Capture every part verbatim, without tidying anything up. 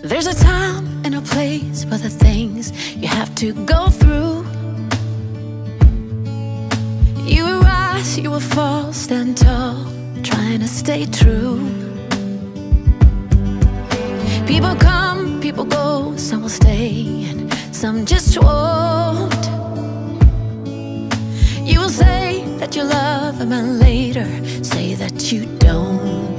There's a time and a place for the things you have to go through. You will rise, you will fall, stand tall, trying to stay true. People come, people go, some will stay and some just won't. You will say that you love them and later say that you don't.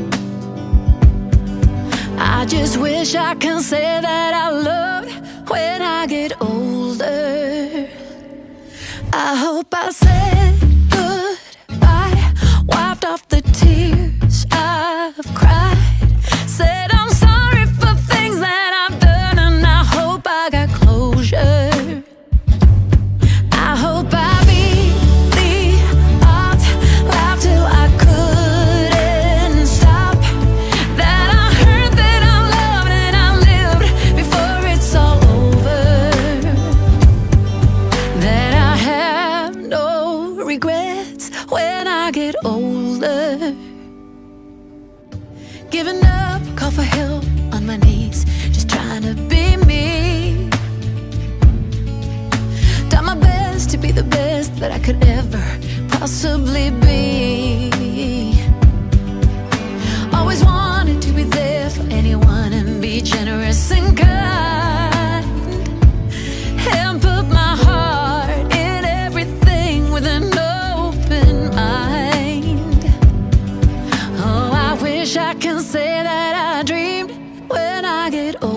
I just wish I can say that I loved when I get older. I hope I said goodbye, wiped off the tears I've cried, said I'm sorry for things that I've done, and I hope I got closure. I hope I beat the odds, laughed till I couldn't stop, that I heard that I loved and I lived before it's all over, that I have no regrets when I get older. Giving up, call for help on my knees, just trying to be me. Done my best to be the best that I could ever possibly be. Always wanted to be there for anyone and be generous and kind, and put my heart in everything with an open mind. Oh, I wish I can say that I dreamed when I get older.